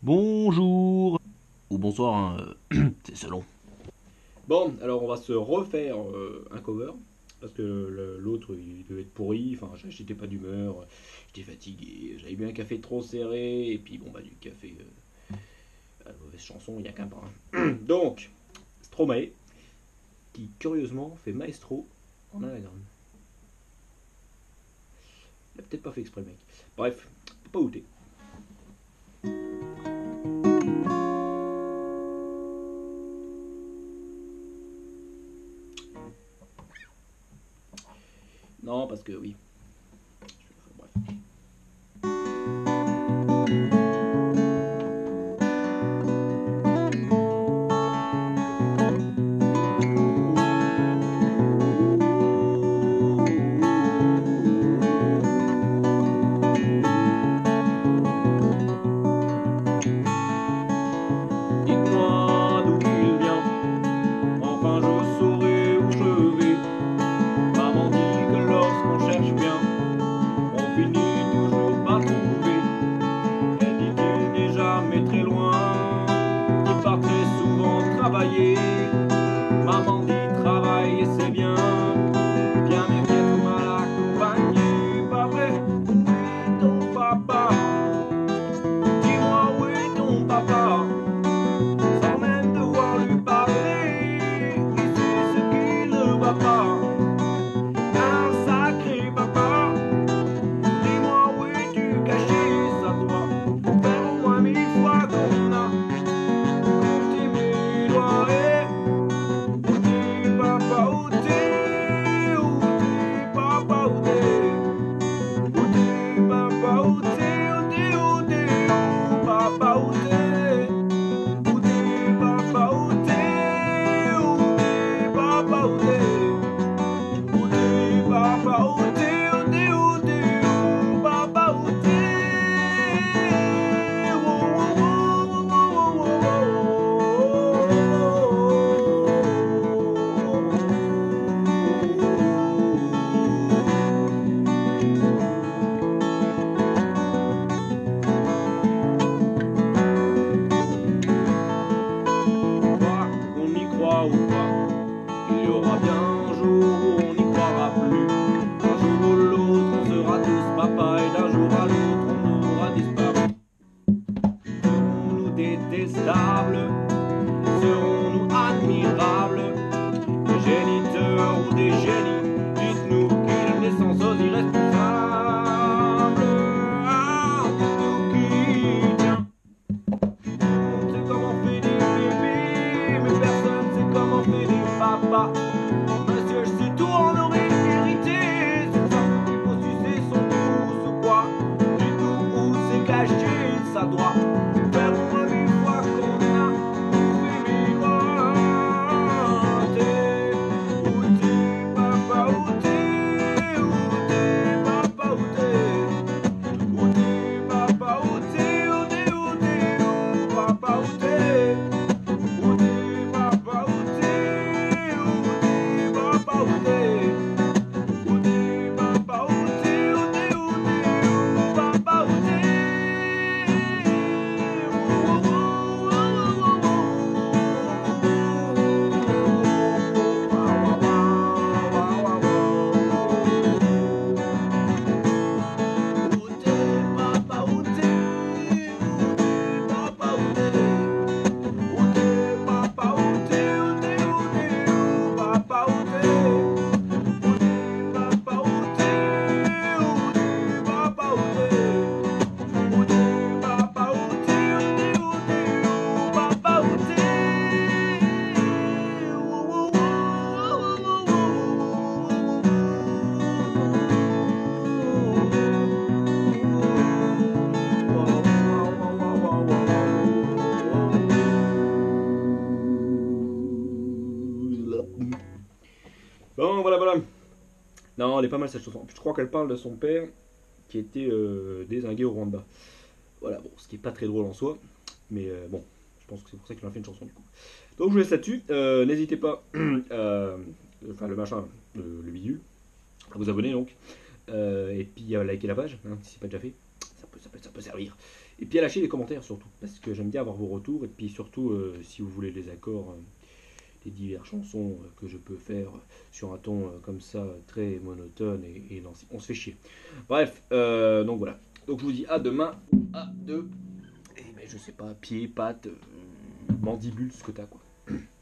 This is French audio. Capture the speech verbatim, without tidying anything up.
Bonjour ou bonsoir, hein, euh, c'est selon. Bon, alors on va se refaire euh, un cover. Parce que le- l'autre, il devait être pourri. Enfin, j'étais pas d'humeur. J'étais fatigué. J'avais bu un café trop serré. Et puis, bon, bah, du café. Euh, à la mauvaise chanson, il n'y a qu'un pain. Donc, Stromae, qui curieusement fait maestro en anagramme. Il a peut-être pas fait exprès, le mec. Bref, faut pas outer. Non, parce que oui. Enfin, bref. Dites-moi d'où il vient, enfin je saurai où je vais. Maman dit que lorsqu'on cherche bien, on finit toujours par trouver. Elle dit qu'il n'est jamais très loin, qu'il part très souvent travailler. Maman dit travail et c'est bien, bien mais qu'être mal accompagné. Pas vrai, où est ton papa? Dis-moi où est ton papa? Sans même devoir lui parler, il sait ce qui ne va pas. Un sacré papa, dis-moi où es-tu caché, ça doit faire au moins mille fois qu'on a compté mes doigts. Et où t'es papa, où t'es, où t'es papa, où t'es, où t'es papa, où t'es, où t'es, où t'es, où papa, où t'es, où t'es papa, où t'es, où t'es papa, où t'es. Udi, papa, udi, udi, udi, oh, papa, udi. Oh, oh, oh, oh, oh, oh. Quoi qu'on y croit ou pas, il y aura bien un jour où on n'y croira plus. Un jour ou l'autre, on sera tous papa et d'un jour à l'autre, on aura disparu. Serons-nous détestables? Serons-nous admirables? Des géniteurs ou des génies? Dites-nous quelle naissance aux irresponsables. Ah, dites-nous qui tient. On sait comment on fait des bébés, mais personne sait comment on fait des papas. Monsieur, je sais tout, on aurait hérité. C'est ça qu'il faut sucer son pouce ou quoi? Dites-nous où c'est caché, ça doit faire au moins mille fois qu'on a bouffé mes doigts. T'es, où t'es, papa, où t'es, où t'es, papa, où t'es, où t'es, papa, où t'es, où t'es, où t'es, où papa, où t'es. Où t'es, papa, où t'es, où t'es, papa, où t'es. Où t'es, papa, où t'es, où t'es, où t'es, où papa, où t'es. Oh, oh, oh, oh, oh, oh, oh. Wa, wa, wa, wa, wa, wa. Où t'es, papa, où t'es, où t'es, papa, où t'es. Où t'es, papa, où t'es, où t'es, où t'es, où papa, où t'es. Où t'es, papa, où t'es, où t'es, papa, où t'es. Où t'es, papa, où t'es, où t'es, où t'es, où papa, où t'es. Ouh, ouh, ouh, ouh, Bon, voilà, voilà. Non, elle est pas mal cette chanson. En plus, je crois qu'elle parle de son père qui était euh, dézingué au Rwanda. Voilà, bon, ce qui est pas très drôle en soi, mais euh, bon, je pense que c'est pour ça qu'il en a fait une chanson du coup. Donc je vous laisse là-dessus. Euh, N'hésitez pas, euh, enfin le machin, le, le bidule, à vous abonner donc. Euh, et puis à liker la page, hein, si c'est pas déjà fait. Ça peut, ça peut, ça peut servir. Et puis à lâcher les commentaires surtout, parce que j'aime bien avoir vos retours, et puis surtout euh, si vous voulez les accords, euh, les diverses chansons euh, que je peux faire sur un ton euh, comme ça, très monotone et, et lancé. On se fait chier. Bref, euh, donc voilà. Donc je vous dis à demain, à deux, et ben, je sais pas, pieds, pattes, euh, mandibule, ce que t'as quoi.